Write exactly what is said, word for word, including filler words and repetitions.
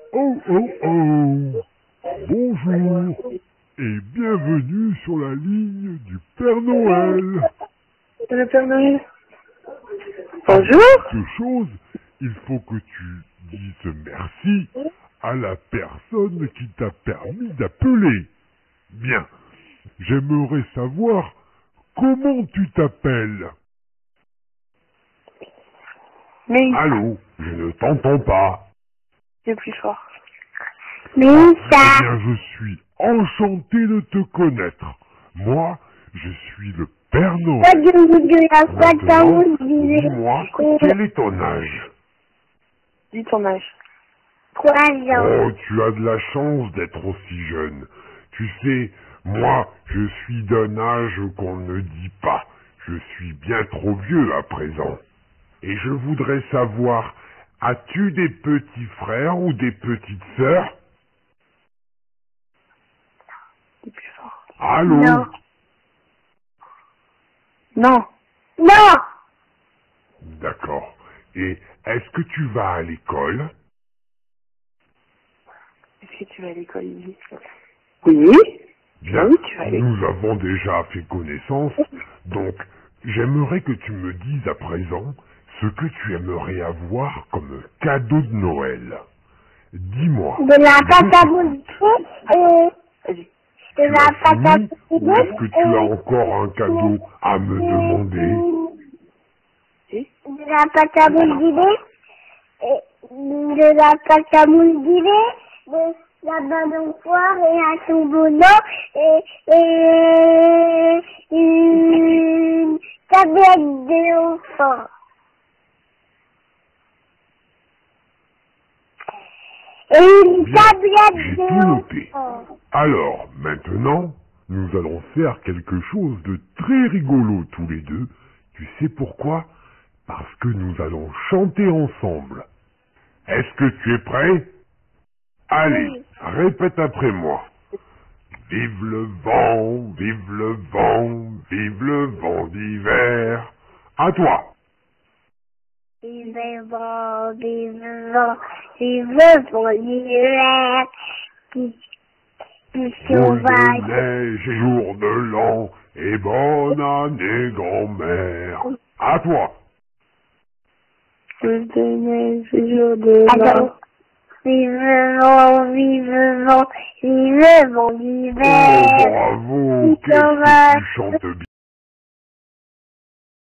Oh oh oh! Bonjour et bienvenue sur la ligne du Père Noël. Le Père Noël. Avant Bonjour. toute chose, il faut que tu dises merci à la personne qui t'a permis d'appeler. Bien, j'aimerais savoir comment tu t'appelles. Mais Allô, je ne t'entends pas. c'est plus fort. Eh bien, je suis enchanté de te connaître. Moi, je suis le Père Noël. Maintenant, dis-moi, quel est ton âge? Dis ton âge. Trois ans. Oh, tu as de la chance d'être aussi jeune. Tu sais, moi, je suis d'un âge qu'on ne dit pas. Je suis bien trop vieux à présent. Et je voudrais savoir, as-tu des petits frères ou des petites sœurs? Dis plus fort. Allô? Non. Non. Non. D'accord. Et est-ce que tu vas à l'école? Est-ce que tu vas à l'école, Lily? Oui. Bien, Oui, tu vas aller. nous avons déjà fait connaissance, donc j'aimerais que tu me dises à présent ce que tu aimerais avoir comme cadeau de Noël. Dis-moi. De la pâte à je mousser t'écoute. et Vas-y. de Tu la as pâte à fini ou est-ce que tu as mousser encore un cadeau à me demander? Et de la pâte à mousser et de la pâte à mousser, de la banane poire et un bonbon et, et une tablette d'enfant. Et une Bien, tablette j'ai tout noté. d'enfant. Alors, maintenant, nous allons faire quelque chose de très rigolo tous les deux. Tu sais pourquoi? Parce que nous allons chanter ensemble. Est-ce que tu es prêt? Allez, Oui. répète après moi. Vive le vent, vive le vent, vive le vent d'hiver. À toi. Vive le vent, vive le vent, vive le vent d'hiver, qui, qui Boule de sauvage. neige et jour de l'an, et bonne année grand-mère. À toi. Boule de neige, jour de Attends. l'an. Vive le vent, vive le vent, vive le vent Oh, d'hiver, bravo, qui qu'est-ce que sauvage. tu chantes bien.